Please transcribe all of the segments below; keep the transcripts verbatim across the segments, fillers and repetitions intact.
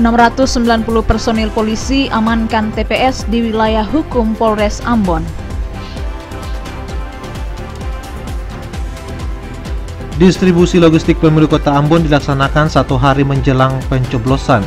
enam ratus sembilan puluh personil polisi amankan T P S di wilayah hukum Polres Ambon. Distribusi logistik pemilu Kota Ambon dilaksanakan satu hari menjelang pencoblosan.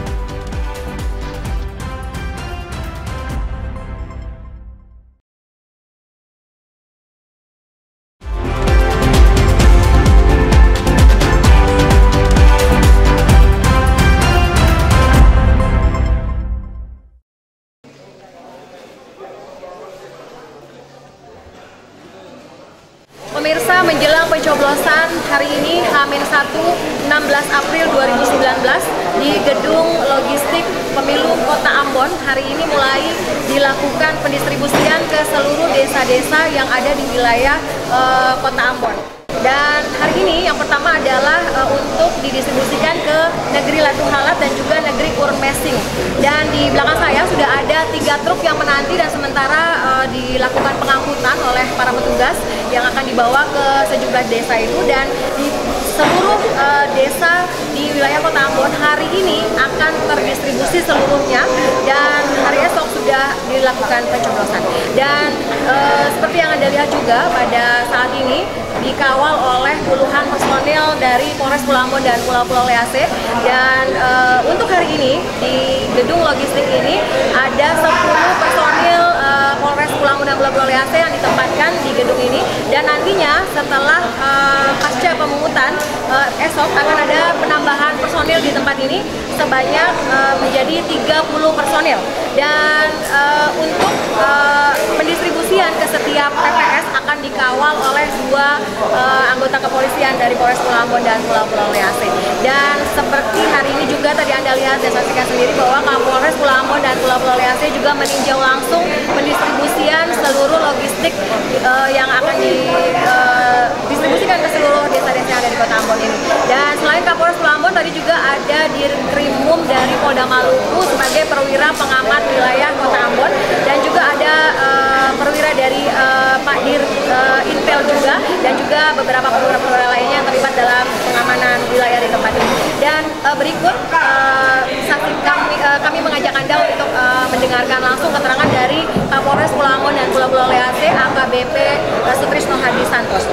Pemirsa, menjelang pencoblosan hari ini H minus satu enam belas April dua ribu sembilan belas di Gedung Logistik Pemilu Kota Ambon, hari ini mulai dilakukan pendistribusian ke seluruh desa-desa yang ada di wilayah uh, Kota Ambon. Dan hari ini yang pertama adalah uh, untuk didistribusikan ke negeri Latu Halat dan juga negeri Kurmesing. Dan di belakang saya sudah ada tiga truk yang menanti dan sementara uh, dilakukan pengangkutan oleh para petugas yang akan dibawa ke sejumlah desa itu. Dan di seluruh uh, desa di wilayah Kota Ambon hari ini akan terdistribusi seluruhnya dan hari esok sudah dilakukan pencoblosan. Dan uh, seperti yang Anda lihat juga pada saat ini dikawal oleh puluhan personil dari Polres Pulau Ambon dan Pulau-Pulau Lease. Dan uh, untuk hari ini di gedung logistik ini ada sepuluh personil uh, Polres Pulau Ambon dan Pulau-Pulau Lease yang ditempatkan di gedung ini. Dan nantinya setelah uh, pasca pemungutan uh, esok akan ada penambahan personil di tempat ini sebanyak uh, menjadi tiga puluh personil. Dan uh, untuk uh, pendistribusian ke setiap T P S akan dikawal oleh dua uh, anggota kepolisian dari Polres Pulau Ambon dan Pulau-Pulau Lease. Dan seperti hari ini juga tadi Anda lihat dan saksikan sendiri bahwa Kapolres Pulau Ambon dan Pulau-Pulau Lease juga meninjau langsung pendistribusian seluruh logistik uh, yang akan didistribusikan uh, ke seluruh desa-desa yang ada di Kota Ambon ini. Dan selain Kapolres Pulau Ambon, tadi juga ada Dirkrimum dari Polda Maluku sebagai perwira pengamat wilayah Kota Ambon, dan juga ada uh, perwira dari uh, Pak Dir uh, Intel juga, dan juga beberapa perwira-perwira lainnya yang terlibat dalam pengamanan wilayah di tempat ini. Dan uh, berikut uh, saksi kami, uh, kami mengajak Anda untuk uh, mendengarkan langsung keterangan dari Kapolres Pulau Ambon dan Pulau-Pulau Lease A K B P uh, Sutrisno Hadi Santoso.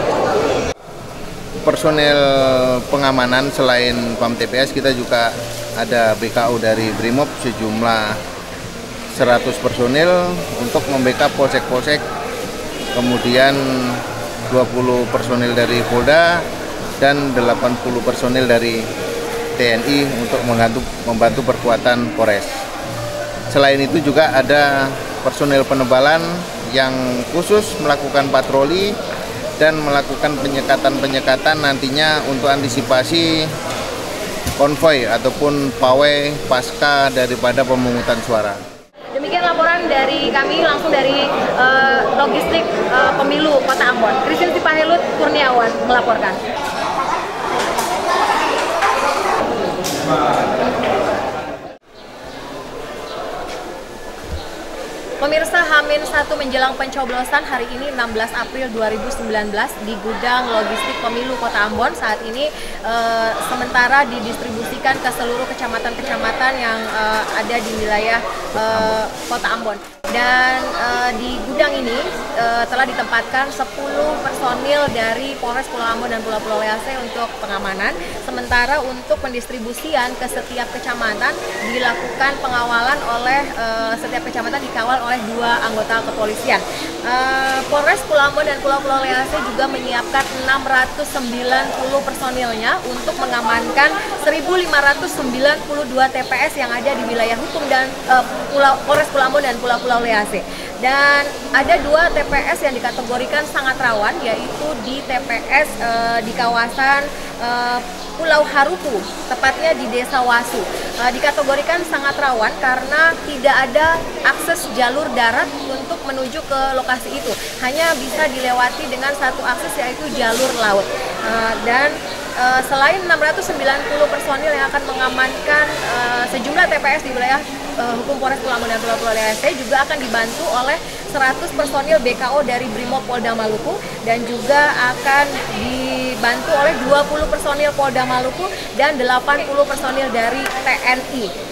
Personel pengamanan selain P A M T P S, kita juga ada B K O dari Brimob sejumlah seratus personil untuk membackup polsek-polsek, kemudian dua puluh personil dari Polda dan delapan puluh personil dari T N I untuk membantu, membantu perkuatan Polres. Selain itu juga ada personil penebalan yang khusus melakukan patroli dan melakukan penyekatan-penyekatan nantinya untuk antisipasi konvoi ataupun pawai pasca daripada pemungutan suara. Demikian laporan dari kami langsung dari uh, logistik uh, pemilu Kota Ambon. Christine Sipahelut Kurniawan melaporkan. Pemirsa, H minus satu menjelang pencoblosan hari ini enam belas April dua ribu sembilan belas di gudang logistik pemilu Kota Ambon saat ini e, sementara didistribusikan ke seluruh kecamatan-kecamatan yang e, ada di wilayah e, Kota Ambon. Dan e, di gudang ini e, telah ditempatkan sepuluh personil dari Polres Pulau Ambon dan Pulau-Pulau Lease untuk pengamanan. Sementara untuk pendistribusian ke setiap kecamatan dilakukan pengawalan oleh e, setiap kecamatan dikawal oleh dua anggota kepolisian. Uh, Polres Pulau Ambon dan Pulau-Pulau Lease juga menyiapkan enam ratus sembilan puluh personilnya untuk mengamankan seribu lima ratus sembilan puluh dua T P S yang ada di wilayah hukum dan uh, Pulau Polres Pulau Ambon dan Pulau-Pulau Lease. Dan ada dua T P S yang dikategorikan sangat rawan, yaitu di T P S uh, di kawasan uh, Pulau Harupu, tepatnya di Desa Wasu. Uh, dikategorikan sangat rawan karena tidak ada akses jalur darat untuk menuju ke lokasi itu. Hanya bisa dilewati dengan satu akses, yaitu jalur laut. Uh, dan uh, selain enam ratus sembilan puluh personil yang akan mengamankan uh, sejumlah T P S di wilayah uh, hukum Polres Pulau Ambon dan Pulau-Pulau Lease, juga akan dibantu oleh seratus personil B K O dari Brimob Polda Maluku, dan juga akan dibantu oleh dua puluh personil Polda Maluku dan delapan puluh personil dari T N I.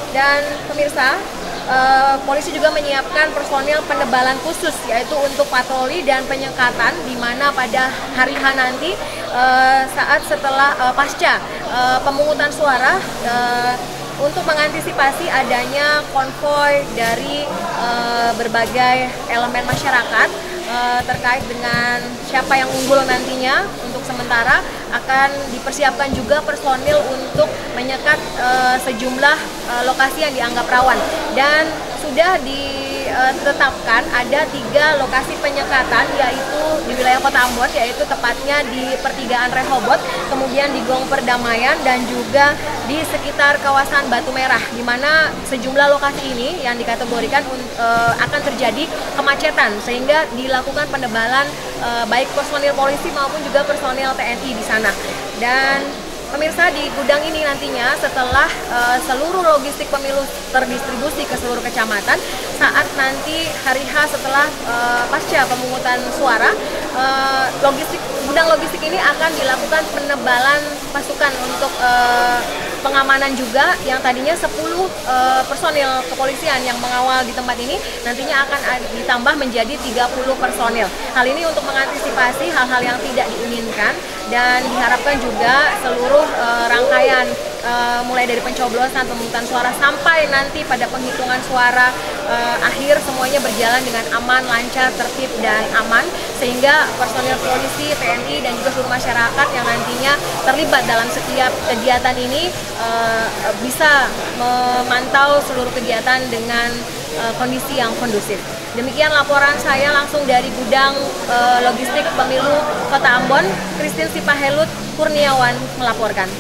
Dan pemirsa, Uh, polisi juga menyiapkan personil penebalan khusus yaitu untuk patroli dan penyekatan, di mana pada hari H nanti uh, saat setelah uh, pasca uh, pemungutan suara uh, untuk mengantisipasi adanya konvoi dari uh, berbagai elemen masyarakat uh, terkait dengan siapa yang unggul nantinya. Untuk sementara akan dipersiapkan juga personil untuk menyekat uh, sejumlah uh, lokasi yang dianggap rawan, dan sudah ditetapkan ada tiga lokasi penyekatan yaitu di wilayah Kota Ambon, yaitu tepatnya di pertigaan Rehoboth, kemudian di Gong Perdamaian, dan juga di sekitar kawasan Batu Merah, di mana sejumlah lokasi ini yang dikategorikan uh, akan terjadi kemacetan, sehingga dilakukan penebalan uh, baik personil polisi maupun juga personil T N I di sana. Dan pemirsa, di gudang ini nantinya setelah uh, seluruh logistik pemilu terdistribusi ke seluruh kecamatan, saat nanti hari H setelah uh, pasca pemungutan suara, uh, logistik gudang logistik ini akan dilakukan penebalan pasukan untuk uh, pengamanan juga, yang tadinya sepuluh uh, personil kepolisian yang mengawal di tempat ini nantinya akan ditambah menjadi tiga puluh personil. Hal ini untuk mengantisipasi hal-hal yang tidak diinginkan, dan diharapkan juga seluruh uh, rangkaian uh, mulai dari pencoblosan, pemungutan suara sampai nanti pada penghitungan suara uh, akhir semuanya berjalan dengan aman, lancar, tertib, dan aman, sehingga personil polisi, T N I, dan juga seluruh masyarakat yang nantinya terlibat dalam setiap kegiatan ini uh, bisa memantau seluruh kegiatan dengan uh, kondisi yang kondusif. Demikian laporan saya langsung dari gudang uh, logistik pemilu Kota Ambon. Christine Sipahelut Kurniawan melaporkan.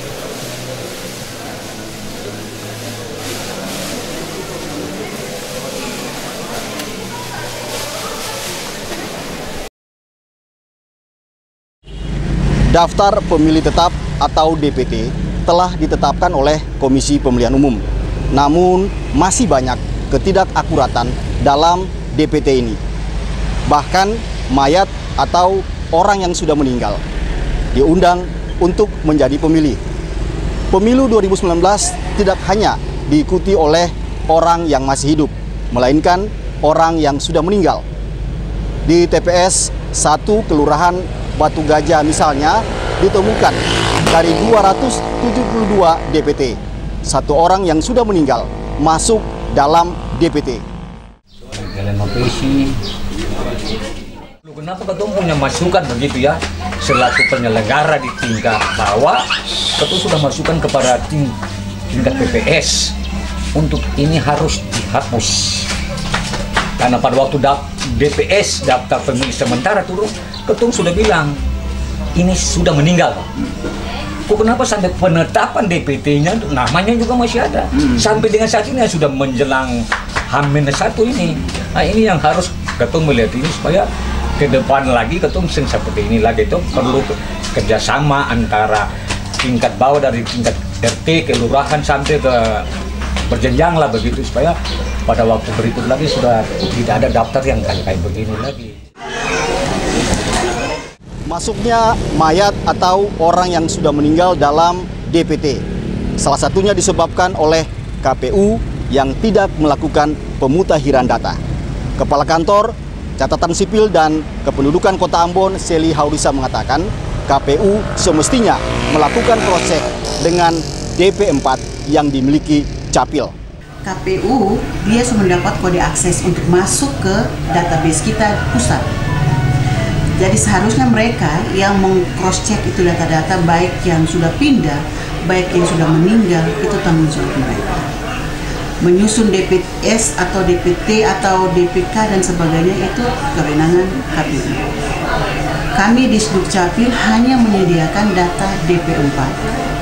Daftar pemilih tetap atau D P T telah ditetapkan oleh Komisi Pemilihan Umum. Namun masih banyak ketidakakuratan dalam D P T ini. Bahkan mayat atau orang yang sudah meninggal diundang untuk menjadi pemilih. Pemilu dua ribu sembilan belas tidak hanya diikuti oleh orang yang masih hidup, melainkan orang yang sudah meninggal. Di T P S satu Kelurahan Batu Gajah misalnya ditemukan dari dua ratus tujuh puluh dua D P T, satu orang yang sudah meninggal masuk dalam D P T. Kenapa ketum punya masukan begitu ya, selaku penyelenggara di tingkat bawah, ketum sudah masukan kepada ting tingkat P P S untuk ini harus dihapus. Karena pada waktu D P S daftar pemilih sementara turun, ketum sudah bilang ini sudah meninggal. Kok kenapa sampai penetapan D P T-nya namanya juga masih ada? Hmm. Sampai dengan saat ini sudah menjelang H minus satu ini. Nah, ini yang harus ketum melihat ini supaya ke depan lagi ketum seperti ini lagi, itu perlu kerjasama antara tingkat bawah dari tingkat R T, kelurahan sampai ke berjenjang lah begitu, supaya pada waktu berikut lagi sudah tidak ada daftar yang kayak kayak begini lagi. Masuknya mayat atau orang yang sudah meninggal dalam D P T salah satunya disebabkan oleh K P U yang tidak melakukan pemutakhiran data. Kepala Kantor Catatan Sipil dan Kependudukan Kota Ambon, Seli Haurisa, mengatakan K P U semestinya melakukan proses dengan D P empat yang dimiliki Capil. K P U dia sudah mendapat kode akses untuk masuk ke database kita pusat. Jadi seharusnya mereka yang meng-cross-check itu data-data, baik yang sudah pindah, baik yang sudah meninggal, itu tanggung jawab mereka. Menyusun D P S atau D P T atau D P K dan sebagainya itu kewenangan K P U. Kami di Sdukcapil hanya menyediakan data D P empat.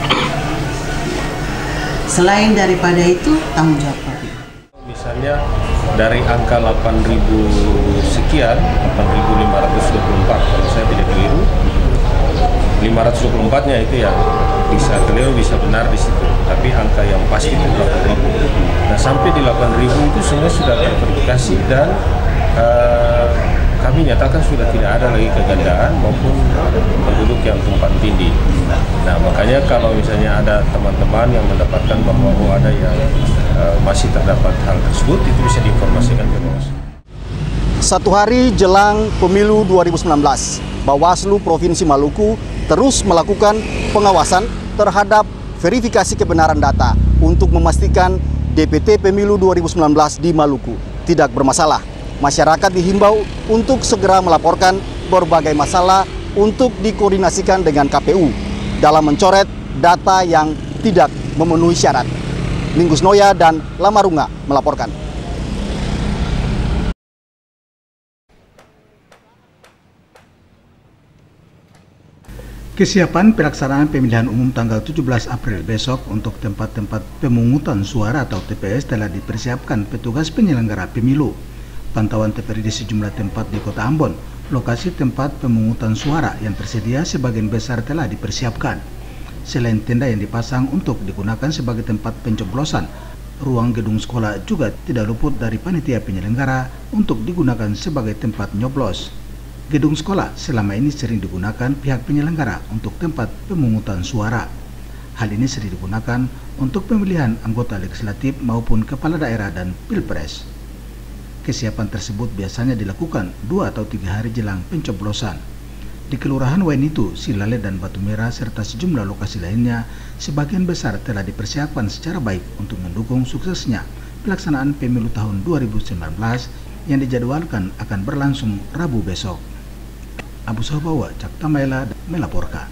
Selain daripada itu, tanggung jawab K P U. Misalnya dari angka delapan ribu sekian, delapan ribu lima ratus dua puluh empat, kalau saya tidak keliru, lima ratus dua puluh empat-nya itu yang bisa keliru, bisa benar di situ. Tapi angka yang pasti itu delapan ribu. Nah, sampai di delapan ribu itu semua sudah terverifikasi dan uh, K kami nyatakan sudah tidak ada lagi kegandaan maupun penduduk yang tumpang tindih. Nah, makanya kalau misalnya ada teman-teman yang mendapatkan bahwa oh, ada yang uh, masih terdapat hal tersebut, itu bisa diinformasikan ke Bawaslu. Satu hari jelang pemilu dua ribu sembilan belas, Bawaslu Provinsi Maluku terus melakukan pengawasan terhadap verifikasi kebenaran data untuk memastikan D P T Pemilu dua ribu sembilan belas di Maluku tidak bermasalah. Masyarakat dihimbau untuk segera melaporkan berbagai masalah untuk dikoordinasikan dengan K P U dalam mencoret data yang tidak memenuhi syarat. Linggus Noya dan Lamarunga melaporkan. Kesiapan pelaksanaan pemilihan umum tanggal tujuh belas April besok untuk tempat-tempat pemungutan suara atau T P S telah dipersiapkan petugas penyelenggara pemilu. Pantauan terjadi di sejumlah tempat di Kota Ambon. Lokasi tempat pemungutan suara yang tersedia sebagian besar telah dipersiapkan. Selain tenda yang dipasang untuk digunakan sebagai tempat pencoblosan, ruang gedung sekolah juga tidak luput dari panitia penyelenggara untuk digunakan sebagai tempat nyoblos. Gedung sekolah selama ini sering digunakan pihak penyelenggara untuk tempat pemungutan suara. Hal ini sering digunakan untuk pemilihan anggota legislatif maupun kepala daerah dan pilpres. Kesiapan tersebut biasanya dilakukan dua atau tiga hari jelang pencoblosan. Di Kelurahan Wainitu, Silale dan Batu Merah serta sejumlah lokasi lainnya, sebagian besar telah dipersiapkan secara baik untuk mendukung suksesnya pelaksanaan pemilu tahun dua ribu sembilan belas yang dijadwalkan akan berlangsung Rabu besok. Abu Sahabawa, Cak Tamaela melaporkan.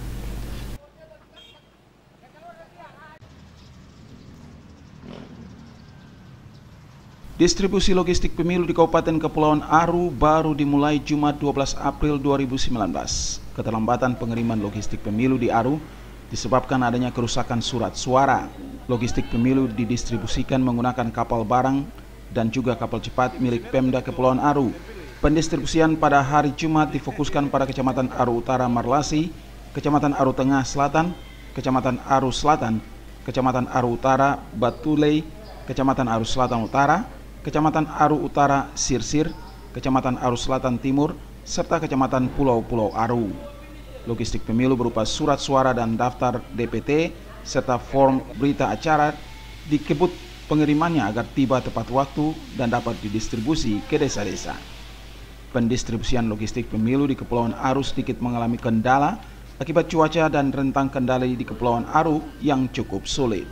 Distribusi logistik pemilu di Kabupaten Kepulauan Aru baru dimulai Jumat dua belas April dua ribu sembilan belas. Keterlambatan pengiriman logistik pemilu di Aru disebabkan adanya kerusakan surat suara. Logistik pemilu didistribusikan menggunakan kapal barang dan juga kapal cepat milik Pemda Kepulauan Aru. Pendistribusian pada hari Jumat difokuskan pada Kecamatan Aru Utara Marlasi, Kecamatan Aru Tengah Selatan, Kecamatan Aru Selatan, Kecamatan Aru Utara Batulei, Kecamatan Aru Selatan Utara, Kecamatan Aru Utara Sirsir, Kecamatan Aru Selatan Timur, serta Kecamatan Pulau-Pulau Aru. Logistik pemilu berupa surat suara dan daftar D P T, serta form berita acara dikebut pengirimannya agar tiba tepat waktu dan dapat didistribusi ke desa-desa. Pendistribusian logistik pemilu di Kepulauan Aru sedikit mengalami kendala akibat cuaca dan rentang kendali di Kepulauan Aru yang cukup sulit.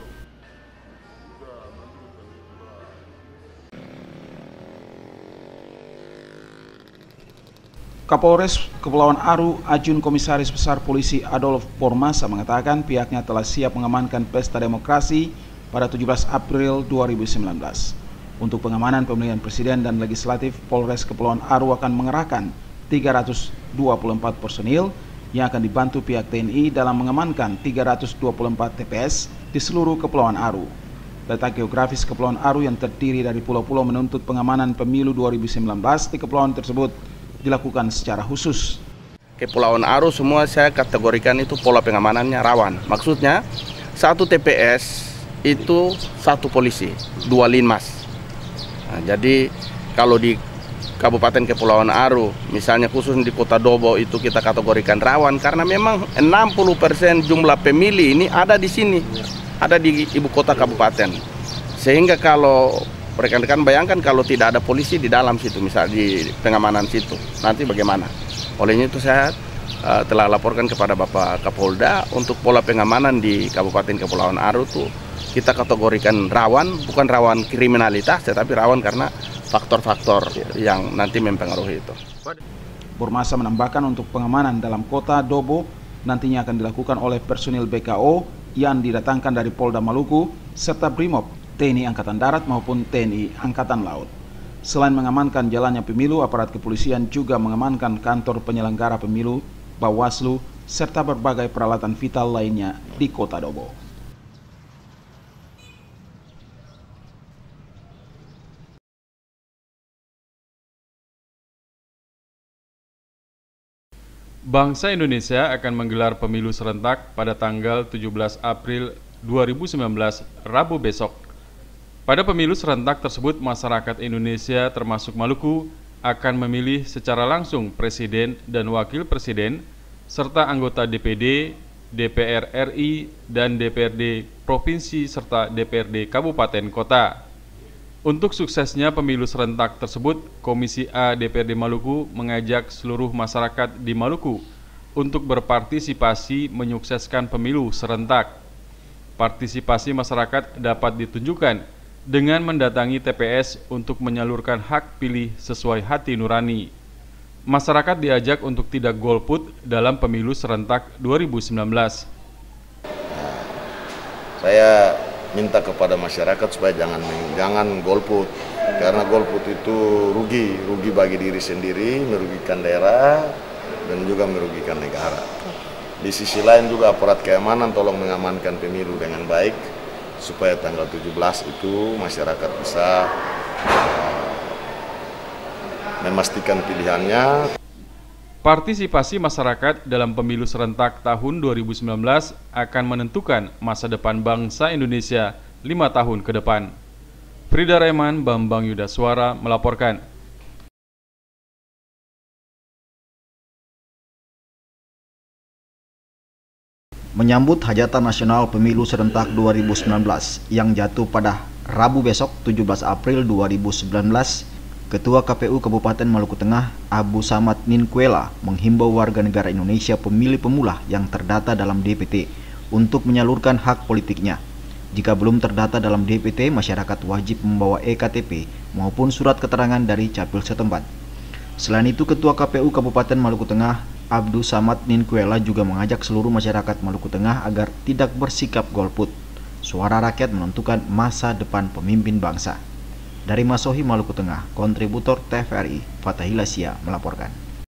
Kapolres Kepulauan Aru, Ajun Komisaris Besar Polisi Adolf Pormasa mengatakan pihaknya telah siap mengamankan pesta demokrasi pada tujuh belas April dua ribu sembilan belas. Untuk pengamanan pemilihan presiden dan legislatif, Polres Kepulauan Aru akan mengerahkan tiga ratus dua puluh empat personil yang akan dibantu pihak T N I dalam mengamankan tiga ratus dua puluh empat T P S di seluruh Kepulauan Aru. Letak geografis Kepulauan Aru yang terdiri dari pulau-pulau menuntut pengamanan pemilu dua ribu sembilan belas di kepulauan tersebut dilakukan secara khusus. Kepulauan Aru semua saya kategorikan itu pola pengamanannya rawan. Maksudnya satu T P S itu satu polisi, dua linmas. Nah, jadi kalau di Kabupaten Kepulauan Aru, misalnya khusus di Kota Dobo itu kita kategorikan rawan karena memang enam puluh persen jumlah pemilih ini ada di sini, ada di ibu kota kabupaten. Sehingga kalau rekan-rekan bayangkan kalau tidak ada polisi di dalam situ, misal di pengamanan situ, nanti bagaimana? Olehnya itu saya uh, telah laporkan kepada Bapak Kapolda untuk pola pengamanan di Kabupaten Kepulauan Aru tuh kita kategorikan rawan, bukan rawan kriminalitas, tetapi rawan karena faktor-faktor yang nanti mempengaruhi itu. Pormasa menambahkan untuk pengamanan dalam kota Dobo nantinya akan dilakukan oleh personil B K O yang didatangkan dari Polda Maluku serta Brimob, T N I Angkatan Darat maupun T N I Angkatan Laut. Selain mengamankan jalannya pemilu, aparat kepolisian juga mengamankan kantor penyelenggara pemilu, Bawaslu, serta berbagai peralatan vital lainnya di Kota Dobo. Bangsa Indonesia akan menggelar pemilu serentak pada tanggal tujuh belas April dua ribu sembilan belas, Rabu besok. Pada pemilu serentak tersebut, masyarakat Indonesia termasuk Maluku akan memilih secara langsung Presiden dan Wakil Presiden, serta anggota D P D, D P R R I, dan D P R D Provinsi serta D P R D Kabupaten Kota. Untuk suksesnya pemilu serentak tersebut, Komisi A D P R D Maluku mengajak seluruh masyarakat di Maluku untuk berpartisipasi menyukseskan pemilu serentak. Partisipasi masyarakat dapat ditunjukkan dengan mendatangi T P S untuk menyalurkan hak pilih sesuai hati nurani. Masyarakat diajak untuk tidak golput dalam pemilu serentak dua ribu sembilan belas. Saya minta kepada masyarakat supaya jangan jangan golput, karena golput itu rugi, rugi bagi diri sendiri, merugikan daerah, dan juga merugikan negara. Di sisi lain juga aparat keamanan tolong mengamankan pemilu dengan baik, supaya tanggal tujuh belas itu masyarakat bisa uh, memastikan pilihannya. Partisipasi masyarakat dalam pemilu serentak tahun dua ribu sembilan belas akan menentukan masa depan bangsa Indonesia lima tahun ke depan. Frida Reman, Bambang Yudaswara melaporkan. Menyambut hajatan nasional pemilu serentak dua ribu sembilan belas yang jatuh pada Rabu besok tujuh belas April dua ribu sembilan belas, Ketua K P U Kabupaten Maluku Tengah, Abu Samad Ninkuela, menghimbau warga negara Indonesia pemilih pemula yang terdata dalam D P T untuk menyalurkan hak politiknya. Jika belum terdata dalam D P T, masyarakat wajib membawa E K T P maupun surat keterangan dari capil setempat. Selain itu, Ketua K P U Kabupaten Maluku Tengah, Abdul Samad Ninkuela, juga mengajak seluruh masyarakat Maluku Tengah agar tidak bersikap golput. Suara rakyat menentukan masa depan pemimpin bangsa. Dari Masohi, Maluku Tengah, kontributor T V R I, Fatahila Sia melaporkan.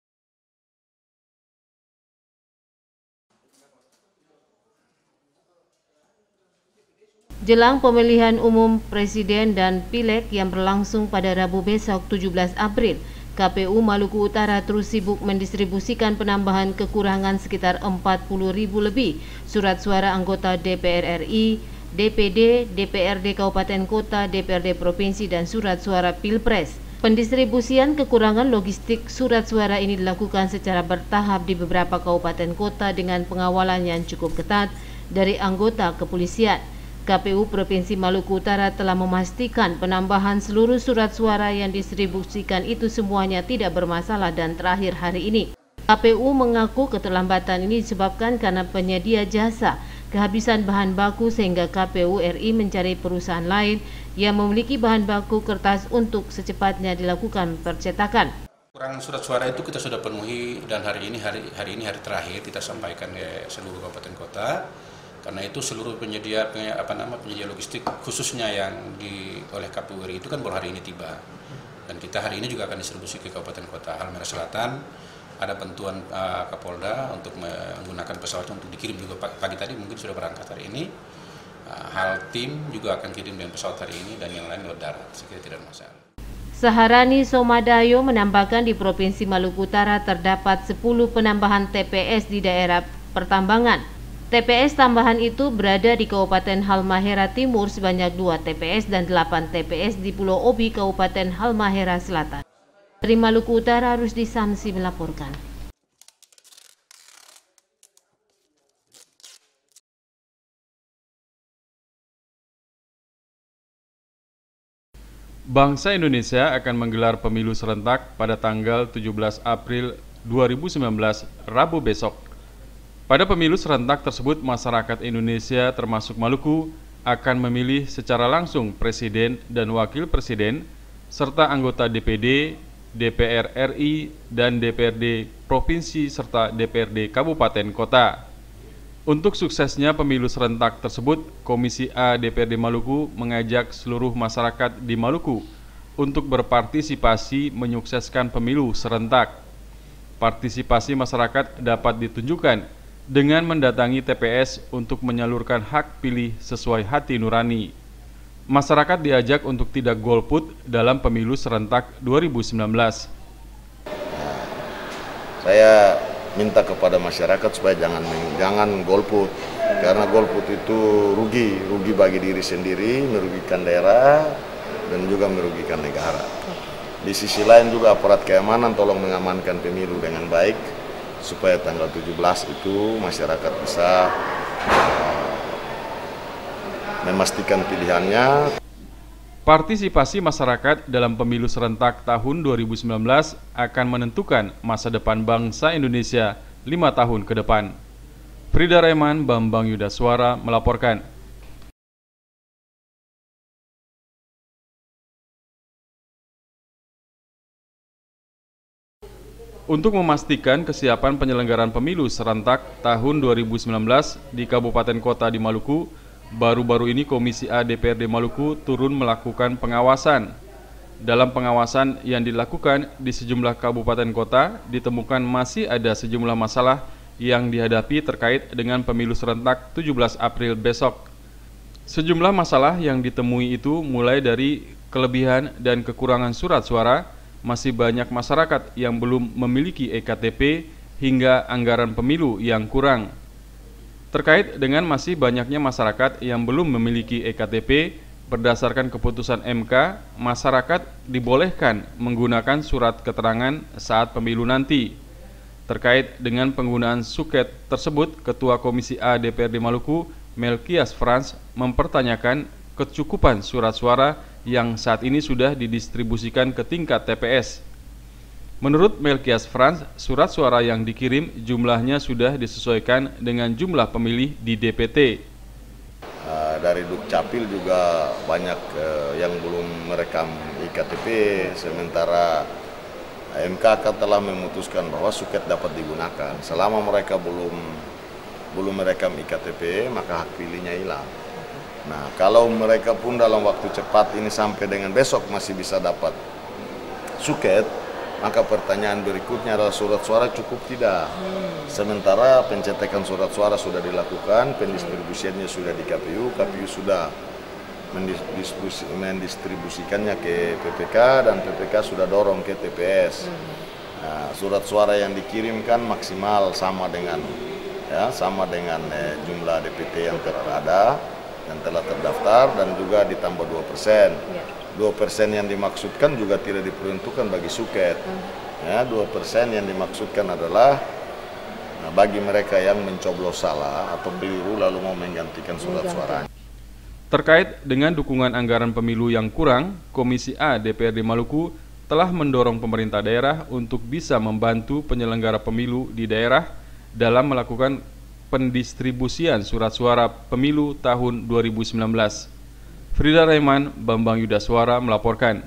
Jelang pemilihan umum Presiden dan Pileg yang berlangsung pada Rabu besok tujuh belas April, K P U Maluku Utara terus sibuk mendistribusikan penambahan kekurangan sekitar empat puluh ribu lebih surat suara anggota D P R R I, D P D, D P R D Kabupaten Kota, D P R D Provinsi, dan surat suara Pilpres. Pendistribusian kekurangan logistik surat suara ini dilakukan secara bertahap di beberapa kabupaten kota dengan pengawalan yang cukup ketat dari anggota kepolisian. K P U Provinsi Maluku Utara telah memastikan penambahan seluruh surat suara yang distribusikan itu semuanya tidak bermasalah dan terakhir hari ini. K P U mengaku keterlambatan ini disebabkan karena penyedia jasa kehabisan bahan baku sehingga K P U R I mencari perusahaan lain yang memiliki bahan baku kertas untuk secepatnya dilakukan percetakan. Kekurangan surat suara itu kita sudah penuhi dan hari ini hari hari ini hari terakhir kita sampaikan ke seluruh kabupaten kota. Karena itu seluruh penyedia apa nama penyedia logistik khususnya yang di oleh K P U R I itu kan baru hari ini tiba. Dan kita hari ini juga akan distribusi ke kabupaten kota Halmahera Selatan. Ada bantuan uh, Kapolda untuk menggunakan pesawat untuk dikirim juga pagi tadi, mungkin sudah berangkat hari ini. Uh, hal tim juga akan kirim dengan pesawat hari ini dan yang lain lewat darat, sekiranya tidak ada masalah. Saharani Somadayo menambahkan di Provinsi Maluku Utara terdapat sepuluh penambahan T P S di daerah pertambangan. T P S tambahan itu berada di Kabupaten Halmahera Timur sebanyak dua T P S dan delapan T P S di Pulau Obi, Kabupaten Halmahera Selatan. Dari Maluku Utara, Rusdi Samsi melaporkan. Bangsa Indonesia akan menggelar pemilu serentak pada tanggal tujuh belas April dua ribu sembilan belas, Rabu besok. Pada pemilu serentak tersebut, masyarakat Indonesia termasuk Maluku akan memilih secara langsung Presiden dan Wakil Presiden, serta anggota D P D, D P R R I, dan D P R D Provinsi serta D P R D Kabupaten Kota. Untuk suksesnya pemilu serentak tersebut, Komisi A D P R D Maluku mengajak seluruh masyarakat di Maluku untuk berpartisipasi menyukseskan pemilu serentak. Partisipasi masyarakat dapat ditunjukkan dengan mendatangi T P S untuk menyalurkan hak pilih sesuai hati nurani. Masyarakat diajak untuk tidak golput dalam pemilu serentak dua ribu sembilan belas. Nah, saya minta kepada masyarakat supaya jangan jangan golput, karena golput itu rugi, rugi bagi diri sendiri, merugikan daerah, dan juga merugikan negara. Di sisi lain juga aparat keamanan tolong mengamankan pemilu dengan baik supaya tanggal tujuh belas itu masyarakat bisa uh, memastikan pilihannya. Partisipasi masyarakat dalam pemilu serentak tahun dua ribu sembilan belas akan menentukan masa depan bangsa Indonesia lima tahun ke depan. Frida Rehman, Bambang Yudaswara melaporkan. Untuk memastikan kesiapan penyelenggaraan pemilu serentak tahun dua ribu sembilan belas di kabupaten kota di Maluku, baru-baru ini Komisi A D P R D Maluku turun melakukan pengawasan. Dalam pengawasan yang dilakukan di sejumlah kabupaten kota, ditemukan masih ada sejumlah masalah yang dihadapi terkait dengan pemilu serentak tujuh belas April besok. Sejumlah masalah yang ditemui itu mulai dari kelebihan dan kekurangan surat suara, masih banyak masyarakat yang belum memiliki E K T P, hingga anggaran pemilu yang kurang. Terkait dengan masih banyaknya masyarakat yang belum memiliki E K T P, berdasarkan keputusan M K, masyarakat dibolehkan menggunakan surat keterangan saat pemilu nanti. Terkait dengan penggunaan suket tersebut, Ketua Komisi A D P R D Maluku, Melkias Frans, mempertanyakan kecukupan surat suara yang saat ini sudah didistribusikan ke tingkat T P S. Menurut Melkias Frans, surat suara yang dikirim jumlahnya sudah disesuaikan dengan jumlah pemilih di D P T. Uh, dari Dukcapil juga banyak uh, yang belum merekam E K T P, sementara M K telah memutuskan bahwa suket dapat digunakan. Selama mereka belum belum merekam E K T P, maka hak pilihnya hilang. Nah, kalau mereka pun dalam waktu cepat ini sampai dengan besok masih bisa dapat suket, maka pertanyaan berikutnya adalah surat suara cukup tidak. Sementara pencetakan surat suara sudah dilakukan, pendistribusiannya sudah di K P U, K P U sudah mendistribusi, mendistribusikannya ke P P K dan P P K sudah dorong ke T P S. Nah, surat suara yang dikirimkan maksimal sama dengan ya sama dengan eh, jumlah D P T yang terada yang telah terdaftar, dan juga ditambah dua persen. dua persen yang dimaksudkan juga tidak diperuntukkan bagi suket. Ya, dua persen yang dimaksudkan adalah nah, bagi mereka yang mencoblos salah atau keliru lalu mau menggantikan surat suaranya. Terkait dengan dukungan anggaran pemilu yang kurang, Komisi A D P R D Maluku telah mendorong pemerintah daerah untuk bisa membantu penyelenggara pemilu di daerah dalam melakukan pendistribusian surat suara pemilu tahun dua ribu sembilan belas. Frida Rehman, Bambang Yudaswara melaporkan.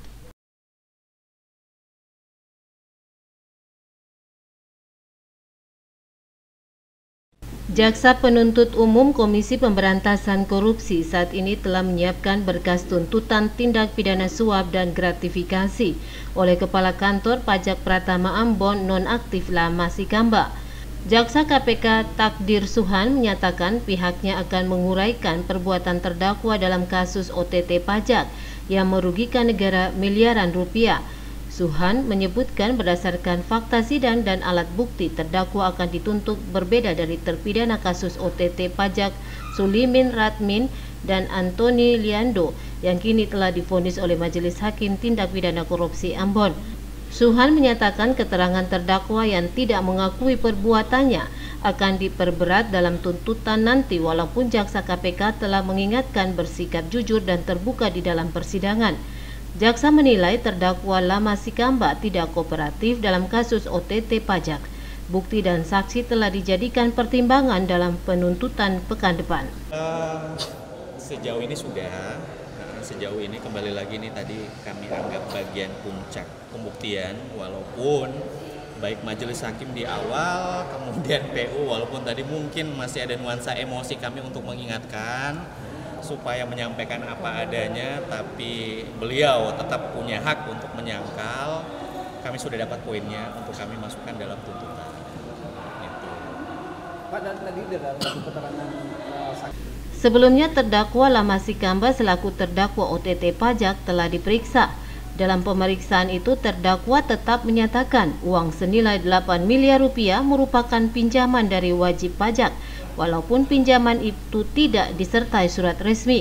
Jaksa Penuntut Umum Komisi Pemberantasan Korupsi saat ini telah menyiapkan berkas tuntutan tindak pidana suap dan gratifikasi oleh Kepala Kantor Pajak Pratama Ambon nonaktif Lama Sikamba. Jaksa K P K Takdir Suhan menyatakan pihaknya akan menguraikan perbuatan terdakwa dalam kasus O T T pajak yang merugikan negara miliaran rupiah. Suhan menyebutkan berdasarkan fakta sidang dan alat bukti, terdakwa akan dituntut berbeda dari terpidana kasus O T T pajak Sulimin Radmin dan Antoni Liando yang kini telah divonis oleh Majelis Hakim Tindak Pidana Korupsi Ambon. Suhan menyatakan keterangan terdakwa yang tidak mengakui perbuatannya akan diperberat dalam tuntutan nanti, walaupun jaksa K P K telah mengingatkan bersikap jujur dan terbuka di dalam persidangan. Jaksa menilai terdakwa Lama Sikamba tidak kooperatif dalam kasus O T T pajak. Bukti dan saksi telah dijadikan pertimbangan dalam penuntutan pekan depan. Uh, sejauh ini sudah. Sejauh ini kembali lagi nih tadi kami anggap bagian puncak pembuktian, walaupun baik majelis hakim di awal, kemudian P U, walaupun tadi mungkin masih ada nuansa emosi kami untuk mengingatkan supaya menyampaikan apa adanya, tapi beliau tetap punya hak untuk menyangkal. Kami sudah dapat poinnya untuk kami masukkan dalam tuntutan. Gitu. Pak, dan tadi dalam keterangan uh, saksi. Sebelumnya terdakwa Lama Sikamba selaku terdakwa O T T pajak telah diperiksa. Dalam pemeriksaan itu terdakwa tetap menyatakan uang senilai delapan miliar rupiah merupakan pinjaman dari wajib pajak, walaupun pinjaman itu tidak disertai surat resmi.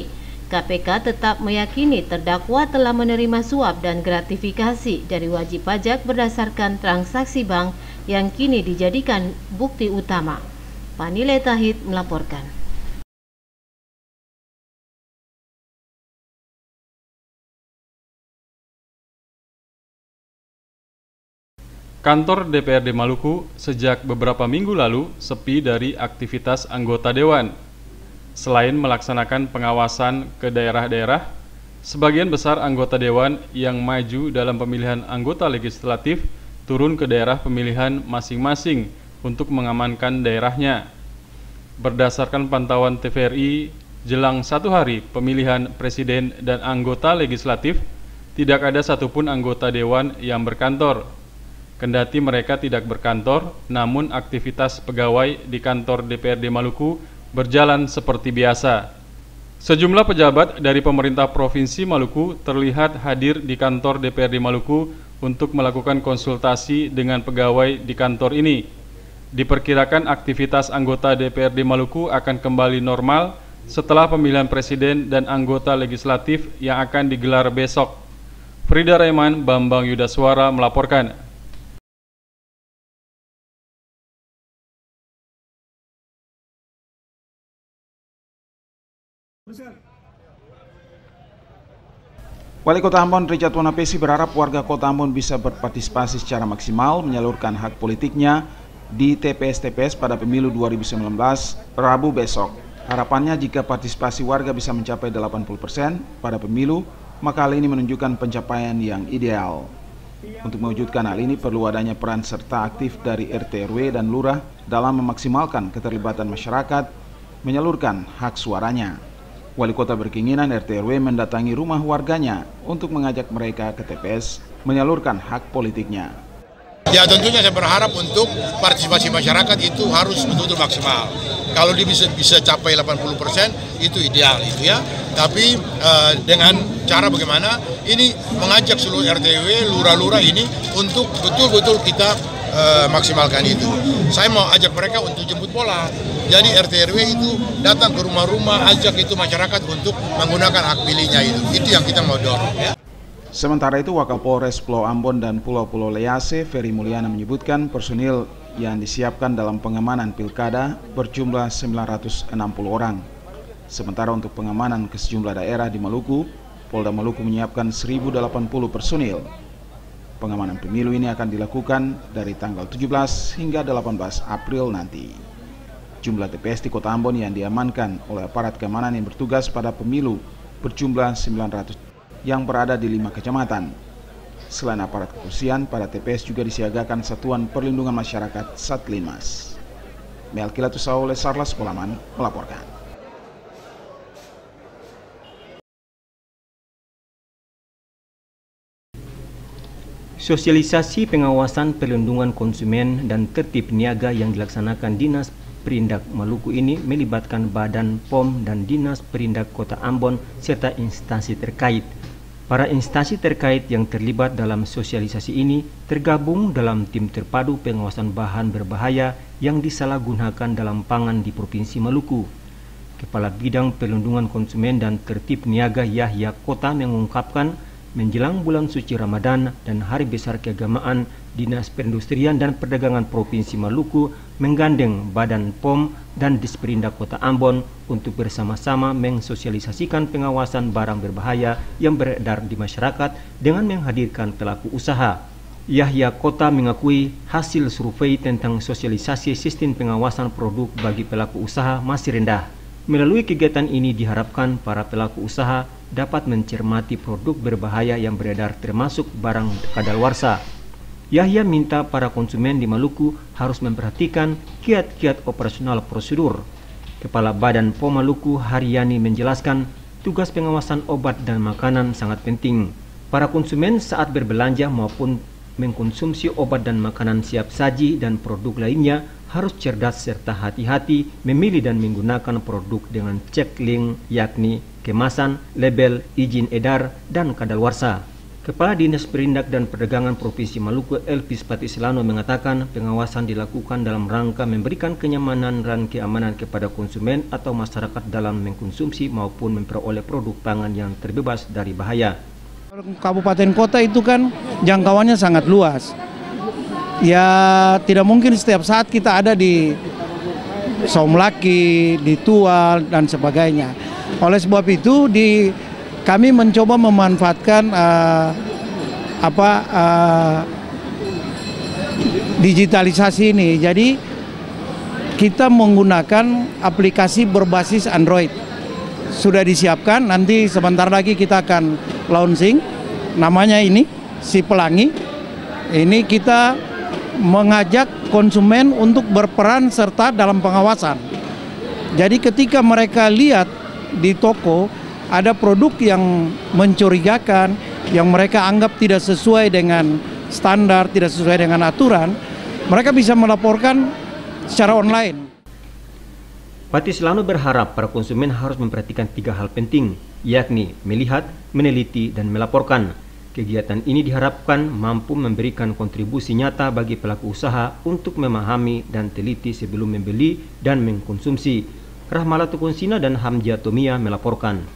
K P K tetap meyakini terdakwa telah menerima suap dan gratifikasi dari wajib pajak berdasarkan transaksi bank yang kini dijadikan bukti utama. Panile Tahid melaporkan. Kantor D P R D Maluku sejak beberapa minggu lalu sepi dari aktivitas anggota dewan. Selain melaksanakan pengawasan ke daerah-daerah, sebagian besar anggota dewan yang maju dalam pemilihan anggota legislatif turun ke daerah pemilihan masing-masing untuk mengamankan daerahnya. Berdasarkan pantauan T V R I, jelang satu hari pemilihan presiden dan anggota legislatif, tidak ada satupun anggota dewan yang berkantor. Kendati mereka tidak berkantor, namun aktivitas pegawai di kantor D P R D Maluku berjalan seperti biasa. Sejumlah pejabat dari pemerintah Provinsi Maluku terlihat hadir di kantor D P R D Maluku untuk melakukan konsultasi dengan pegawai di kantor ini. Diperkirakan aktivitas anggota D P R D Maluku akan kembali normal setelah pemilihan presiden dan anggota legislatif yang akan digelar besok. Frida Raiman, Bambang Yudaswara melaporkan. Wali Kota Ambon Richard Wanapesi berharap warga Kota Ambon bisa berpartisipasi secara maksimal menyalurkan hak politiknya di T P S-T P S pada pemilu dua ribu sembilan belas Rabu besok. Harapannya jika partisipasi warga bisa mencapai delapan puluh persen pada pemilu, maka hal ini menunjukkan pencapaian yang ideal. Untuk mewujudkan hal ini perlu adanya peran serta aktif dari R T R W dan lurah dalam memaksimalkan keterlibatan masyarakat menyalurkan hak suaranya. Wali Kota berkeinginan R T R W mendatangi rumah warganya untuk mengajak mereka ke T P S menyalurkan hak politiknya. Ya tentunya saya berharap untuk partisipasi masyarakat itu harus betul-betul maksimal. Kalau dia bisa bisa capai delapan puluh persen itu ideal itu ya. Tapi uh, dengan cara bagaimana ini mengajak seluruh R T R W, lurah-lurah ini untuk betul-betul kita uh, maksimalkan itu. Saya mau ajak mereka untuk jemput bola. Jadi R T R W itu datang ke rumah-rumah, ajak itu masyarakat untuk menggunakan hak pilihnya itu. Itu yang kita mau dorong ya. Sementara itu, Wakapolres Pulau Ambon dan Pulau-Pulau Lease, Ferry Mulyana menyebutkan personil yang disiapkan dalam pengamanan pilkada berjumlah sembilan ratus enam puluh orang. Sementara untuk pengamanan ke sejumlah daerah di Maluku, Polda Maluku menyiapkan seribu delapan puluh personil. Pengamanan pemilu ini akan dilakukan dari tanggal tujuh belas hingga delapan belas April nanti. Jumlah T P S di Kota Ambon yang diamankan oleh aparat keamanan yang bertugas pada pemilu berjumlah sembilan ratus yang berada di lima kecamatan. Selain aparat kepolisian, pada T P S juga disiagakan Satuan Perlindungan Masyarakat Satlinmas. Melkilatus Saule Sarlas Polaman melaporkan. Sosialisasi pengawasan perlindungan konsumen dan tertib niaga yang dilaksanakan Dinas Perindak Maluku ini melibatkan Badan P O M dan Dinas Perindak Kota Ambon serta instansi terkait. Para instansi terkait yang terlibat dalam sosialisasi ini tergabung dalam tim terpadu pengawasan bahan berbahaya yang disalahgunakan dalam pangan di Provinsi Maluku. Kepala Bidang Perlindungan Konsumen dan Tertib Niaga Yahya Kota mengungkapkan, menjelang bulan suci Ramadan dan Hari Besar Keagamaan, Dinas Perindustrian dan Perdagangan Provinsi Maluku menggandeng Badan P O M dan Disperindak Kota Ambon untuk bersama-sama mensosialisasikan pengawasan barang berbahaya yang beredar di masyarakat dengan menghadirkan pelaku usaha. Yahya Kota mengakui hasil survei tentang sosialisasi sistem pengawasan produk bagi pelaku usaha masih rendah. Melalui kegiatan ini diharapkan para pelaku usaha dapat mencermati produk berbahaya yang beredar termasuk barang kadaluarsa. Yahya minta para konsumen di Maluku harus memperhatikan kiat-kiat operasional prosedur. Kepala Badan P O M Maluku Haryani menjelaskan tugas pengawasan obat dan makanan sangat penting. Para konsumen saat berbelanja maupun mengkonsumsi obat dan makanan siap saji dan produk lainnya harus cerdas serta hati-hati memilih dan menggunakan produk dengan cek link yakni kemasan, label, izin edar, dan kadaluarsa. Kepala Dinas Perindak dan Perdagangan Provinsi Maluku Elvis Patislano mengatakan pengawasan dilakukan dalam rangka memberikan kenyamanan dan keamanan kepada konsumen atau masyarakat dalam mengkonsumsi maupun memperoleh produk pangan yang terbebas dari bahaya. Kabupaten kota itu kan jangkauannya sangat luas. Ya tidak mungkin setiap saat kita ada di Saumlaki, di Tual dan sebagainya. Oleh sebab itu di kami mencoba memanfaatkan uh, apa uh, digitalisasi ini. Jadi kita menggunakan aplikasi berbasis Android. Sudah disiapkan, nanti sebentar lagi kita akan launching. Namanya ini Si Pelangi. Ini kita mengajak konsumen untuk berperan serta dalam pengawasan. Jadi ketika mereka lihat di toko ada produk yang mencurigakan, yang mereka anggap tidak sesuai dengan standar, tidak sesuai dengan aturan, mereka bisa melaporkan secara online. Patislano berharap para konsumen harus memperhatikan tiga hal penting, yakni melihat, meneliti, dan melaporkan. Kegiatan ini diharapkan mampu memberikan kontribusi nyata bagi pelaku usaha untuk memahami dan teliti sebelum membeli dan mengkonsumsi. Rahmala Tukonsina dan Hamja Tomia melaporkan.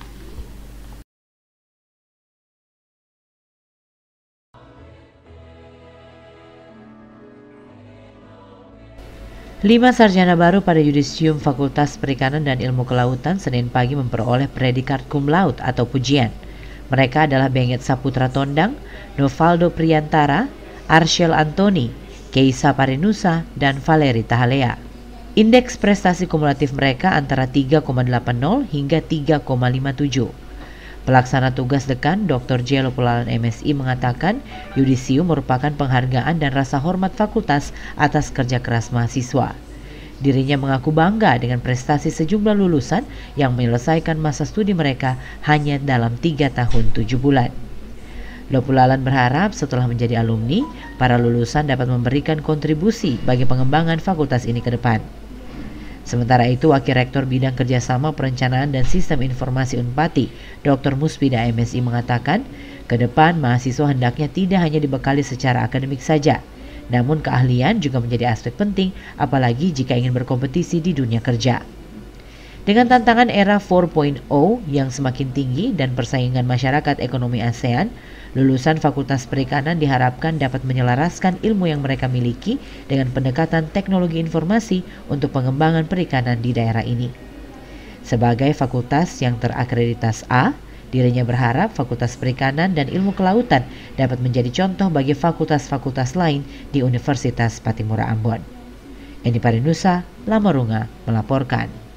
Lima sarjana baru pada Yudisium Fakultas Perikanan dan Ilmu Kelautan Senin pagi memperoleh predikat cum laude atau pujian. Mereka adalah Benget Saputra Tondang, Novaldo Priantara, Arshel Antoni, Keisa Parinusa, dan Valeri Tahalea. Indeks prestasi kumulatif mereka antara tiga koma delapan nol hingga tiga koma lima tujuh. Pelaksana tugas dekan Doktor J. Lopulalan M Si mengatakan Yudisium merupakan penghargaan dan rasa hormat fakultas atas kerja keras mahasiswa. Dirinya mengaku bangga dengan prestasi sejumlah lulusan yang menyelesaikan masa studi mereka hanya dalam tiga tahun tujuh bulan. Lopulalan berharap setelah menjadi alumni, para lulusan dapat memberikan kontribusi bagi pengembangan fakultas ini ke depan. Sementara itu, Wakil Rektor Bidang Kerjasama Perencanaan dan Sistem Informasi Unpati, Doktor Muspida M Si mengatakan, ke depan mahasiswa hendaknya tidak hanya dibekali secara akademik saja, namun keahlian juga menjadi aspek penting, apalagi jika ingin berkompetisi di dunia kerja. Dengan tantangan era empat titik nol yang semakin tinggi dan persaingan masyarakat ekonomi ASEAN, lulusan Fakultas Perikanan diharapkan dapat menyelaraskan ilmu yang mereka miliki dengan pendekatan teknologi informasi untuk pengembangan perikanan di daerah ini. Sebagai fakultas yang terakreditas A, dirinya berharap Fakultas Perikanan dan Ilmu Kelautan dapat menjadi contoh bagi fakultas-fakultas lain di Universitas Patimura Ambon. Eni Parinusa, Lamarunga melaporkan.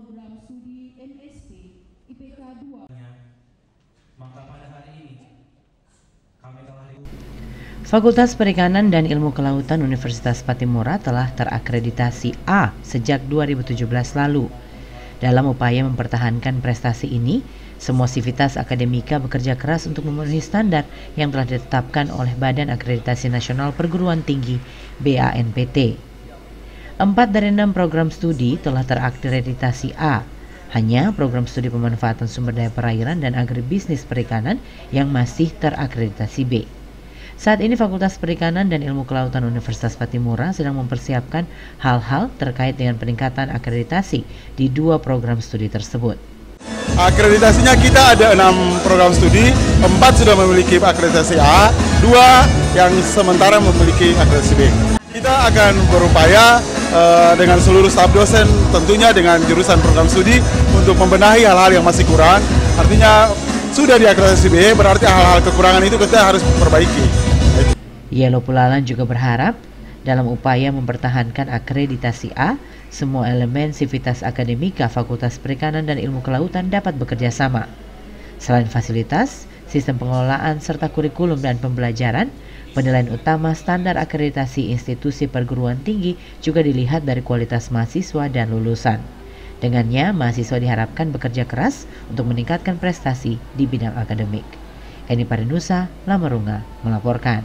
Fakultas Perikanan dan Ilmu Kelautan Universitas Patimura telah terakreditasi A sejak dua ribu tujuh belas lalu. Dalam upaya mempertahankan prestasi ini, semua sivitas akademika bekerja keras untuk memenuhi standar yang telah ditetapkan oleh Badan Akreditasi Nasional Perguruan Tinggi B A N P T. Empat dari enam program studi telah terakreditasi A. Hanya program studi pemanfaatan sumber daya perairan dan agribisnis perikanan yang masih terakreditasi B. Saat ini Fakultas Perikanan dan Ilmu Kelautan Universitas Patimura sedang mempersiapkan hal-hal terkait dengan peningkatan akreditasi di dua program studi tersebut. Akreditasinya kita ada enam program studi, empat sudah memiliki akreditasi A, dua yang sementara memiliki akreditasi B. Kita akan berupaya uh, dengan seluruh staf dosen, tentunya dengan jurusan program studi untuk membenahi hal-hal yang masih kurang. Artinya sudah di akreditasi B, berarti hal-hal kekurangan itu kita harus perbaiki. Yelo Pulalan juga berharap dalam upaya mempertahankan akreditasi A, semua elemen sivitas akademika Fakultas Perikanan dan Ilmu Kelautan dapat bekerja sama. Selain fasilitas, sistem pengelolaan serta kurikulum dan pembelajaran, penilaian utama standar akreditasi institusi perguruan tinggi juga dilihat dari kualitas mahasiswa dan lulusan. Dengannya, mahasiswa diharapkan bekerja keras untuk meningkatkan prestasi di bidang akademik. Eni Parinusa, Lamarunga melaporkan.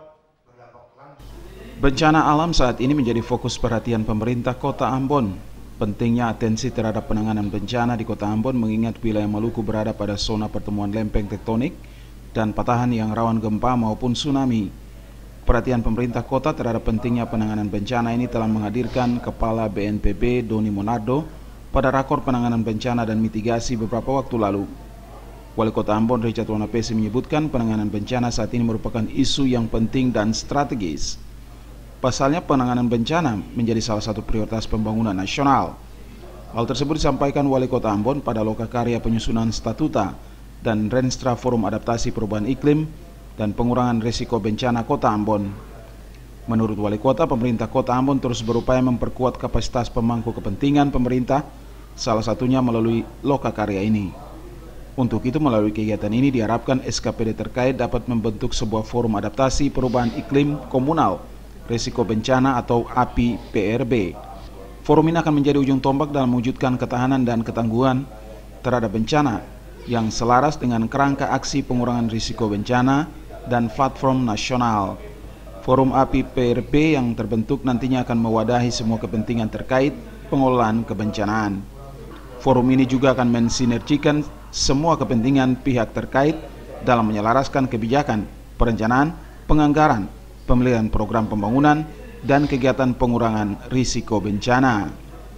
Bencana alam saat ini menjadi fokus perhatian pemerintah Kota Ambon. pentingnya atensi terhadap penanganan bencana di Kota Ambon mengingat wilayah Maluku berada pada zona pertemuan lempeng tektonik dan patahan yang rawan gempa maupun tsunami. Perhatian pemerintah kota terhadap pentingnya penanganan bencana ini telah menghadirkan Kepala B N P B Doni Monardo pada rakor penanganan bencana dan mitigasi beberapa waktu lalu. Wali Kota Ambon Richard Wanapesi menyebutkan penanganan bencana saat ini merupakan isu yang penting dan strategis. Pasalnya penanganan bencana menjadi salah satu prioritas pembangunan nasional. Hal tersebut disampaikan Wali Kota Ambon pada lokakarya penyusunan statuta dan Renstra Forum Adaptasi Perubahan Iklim dan Pengurangan Risiko Bencana Kota Ambon. Menurut Wali Kota, pemerintah Kota Ambon terus berupaya memperkuat kapasitas pemangku kepentingan pemerintah, salah satunya melalui lokakarya ini. Untuk itu, melalui kegiatan ini diharapkan S K P D terkait dapat membentuk sebuah forum adaptasi perubahan iklim komunal risiko bencana atau A P I P R B. Forum ini akan menjadi ujung tombak dalam mewujudkan ketahanan dan ketangguhan terhadap bencana yang selaras dengan kerangka aksi pengurangan risiko bencana dan platform nasional. Forum A P I P R B yang terbentuk nantinya akan mewadahi semua kepentingan terkait pengelolaan kebencanaan. Forum ini juga akan mensinergikan semua kepentingan pihak terkait dalam menyelaraskan kebijakan, perencanaan, penganggaran, pemilihan program pembangunan, dan kegiatan pengurangan risiko bencana.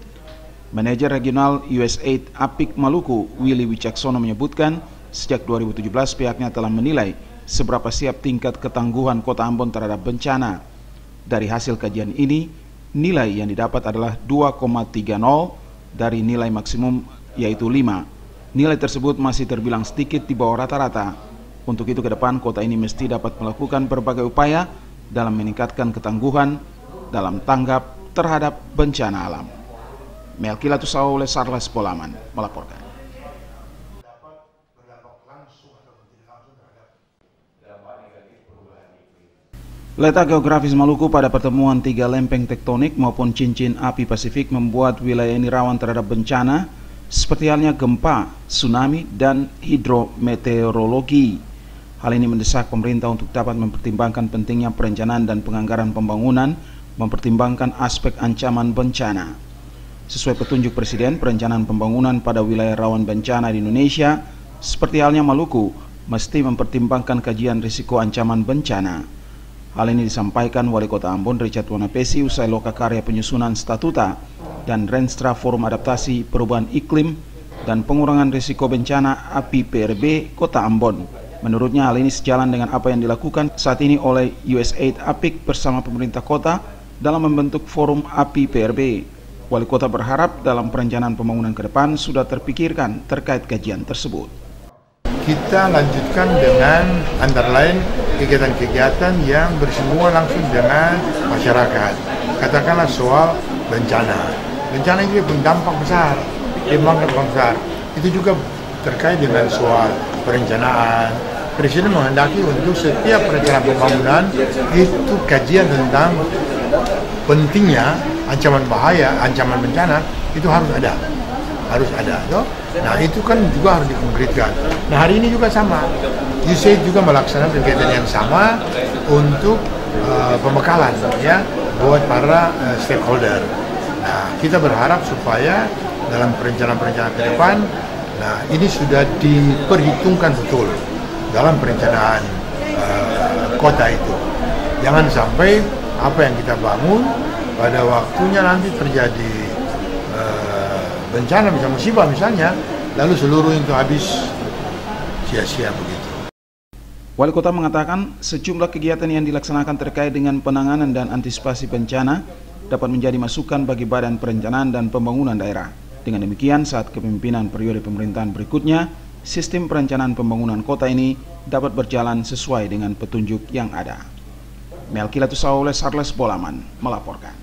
Manajer Regional U S A I D A P I K Maluku, Willy Wicaksono menyebutkan, sejak dua ribu tujuh belas pihaknya telah menilai seberapa siap tingkat ketangguhan Kota Ambon terhadap bencana. Dari hasil kajian ini, nilai yang didapat adalah dua koma tiga nol dari nilai maksimum yaitu lima. Nilai tersebut masih terbilang sedikit di bawah rata-rata. Untuk itu ke depan kota ini mesti dapat melakukan berbagai upaya dalam meningkatkan ketangguhan dalam tanggap terhadap bencana alam. Melkilatus Saule Sarles Polaman melaporkan. Letak geografis Maluku pada pertemuan tiga lempeng tektonik maupun cincin api Pasifik membuat wilayah ini rawan terhadap bencana seperti halnya gempa, tsunami, dan hidrometeorologi. Hal ini mendesak pemerintah untuk dapat mempertimbangkan pentingnya perencanaan dan penganggaran pembangunan, mempertimbangkan aspek ancaman bencana. Sesuai petunjuk Presiden, perencanaan pembangunan pada wilayah rawan bencana di Indonesia, seperti halnya Maluku, mesti mempertimbangkan kajian risiko ancaman bencana. Hal ini disampaikan Wali Kota Ambon Richard Wanapesi usai lokakarya penyusunan statuta dan Renstra Forum Adaptasi Perubahan Iklim dan Pengurangan Risiko Bencana A P I P R B Kota Ambon. Menurutnya hal ini sejalan dengan apa yang dilakukan saat ini oleh U S A I D A P I K bersama pemerintah kota dalam membentuk Forum A P I P R B. Wali Kota berharap dalam perencanaan pembangunan ke depan sudah terpikirkan terkait kajian tersebut. Kita lanjutkan dengan antara lain kegiatan-kegiatan yang bersinggungan langsung dengan masyarakat. Katakanlah soal bencana. Bencana itu berdampak besar, berdampak besar. Itu juga terkait dengan soal perencanaan. Presiden menghendaki untuk setiap perencanaan pembangunan itu kajian tentang pentingnya ancaman bahaya, ancaman bencana itu harus ada. harus ada, toh? Nah itu kan juga harus dikonkretkan. Nah hari ini juga sama, U S A I D juga melaksanakan kegiatan yang sama untuk uh, pembekalan ya buat para uh, stakeholder. Nah kita berharap supaya dalam perencanaan-perencanaan ke depan, nah ini sudah diperhitungkan betul dalam perencanaan uh, kota itu. Jangan sampai apa yang kita bangun pada waktunya nanti terjadi bencana, misalnya musibah misalnya, lalu seluruh itu habis sia-sia begitu. Wali Kota mengatakan sejumlah kegiatan yang dilaksanakan terkait dengan penanganan dan antisipasi bencana dapat menjadi masukan bagi Badan Perencanaan dan Pembangunan Daerah. Dengan demikian, saat kepemimpinan periode pemerintahan berikutnya, sistem perencanaan pembangunan kota ini dapat berjalan sesuai dengan petunjuk yang ada. Melkilatus Saule Sarles Polaman melaporkan.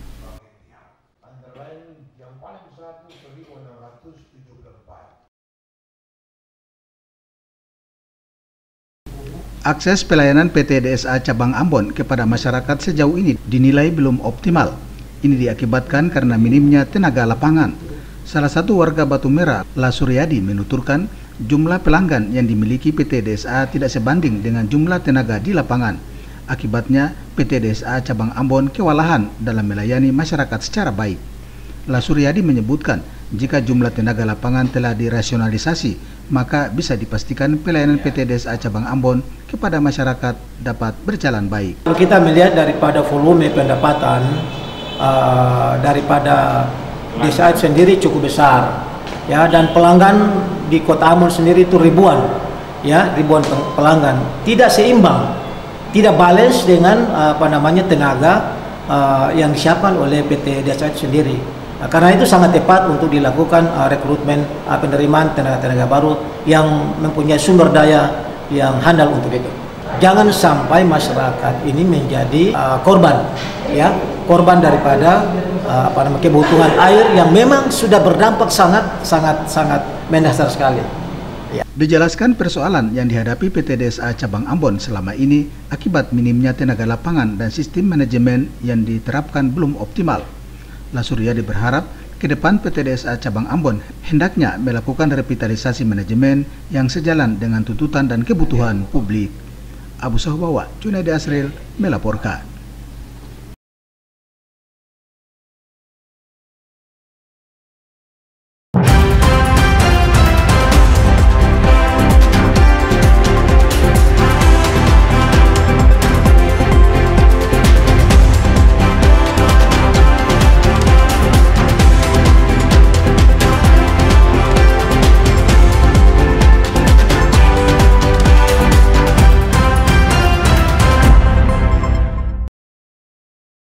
Akses pelayanan P T D S A Cabang Ambon kepada masyarakat sejauh ini dinilai belum optimal. Ini diakibatkan karena minimnya tenaga lapangan. Salah satu warga Batu Merah, La Suryadi, menuturkan jumlah pelanggan yang dimiliki P T D S A tidak sebanding dengan jumlah tenaga di lapangan. Akibatnya P T D S A Cabang Ambon kewalahan dalam melayani masyarakat secara baik. Lasuryadi menyebutkan jika jumlah tenaga lapangan telah dirasionalisasi, maka bisa dipastikan pelayanan P T D S A Cabang Ambon kepada masyarakat dapat berjalan baik. Kalau kita melihat daripada volume pendapatan uh, daripada desa sendiri cukup besar, ya, dan pelanggan di Kota Ambon sendiri itu ribuan, ya, ribuan pelanggan, tidak seimbang, tidak balance dengan uh, apa namanya tenaga uh, yang disiapkan oleh P T D S A sendiri. Nah, karena itu sangat tepat untuk dilakukan uh, rekrutmen uh, penerimaan tenaga-tenaga baru yang mempunyai sumber daya yang handal untuk itu. Jangan sampai masyarakat ini menjadi uh, korban, ya, korban daripada uh, apa namanya kebutuhan air yang memang sudah berdampak sangat sangat sangat mendasar sekali. Ya. Dijelaskan persoalan yang dihadapi P T D S A Cabang Ambon selama ini akibat minimnya tenaga lapangan dan sistem manajemen yang diterapkan belum optimal. Lasuryadi berharap ke depan P T D S A Cabang Ambon hendaknya melakukan revitalisasi manajemen yang sejalan dengan tuntutan dan kebutuhan publik. Abu Sohbawa, Junaidi Asril melaporkan.